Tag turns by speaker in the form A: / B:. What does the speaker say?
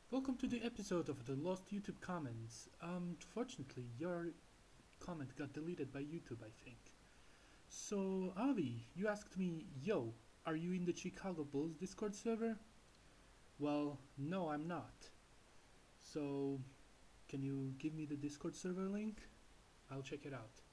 A: Welcome to the episode of the Lost YouTube Comments. Fortunately, your comment got deleted by YouTube, I think. So, Avi, you asked me, yo, are you in the Chicago Bulls Discord server? Well, no, I'm not. So, can you give me the Discord server link? I'll check it out.